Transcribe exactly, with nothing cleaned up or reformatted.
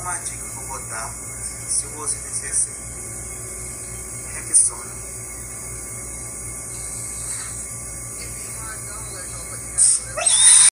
uma dica que eu vou dar se você fizer assim. Rexona.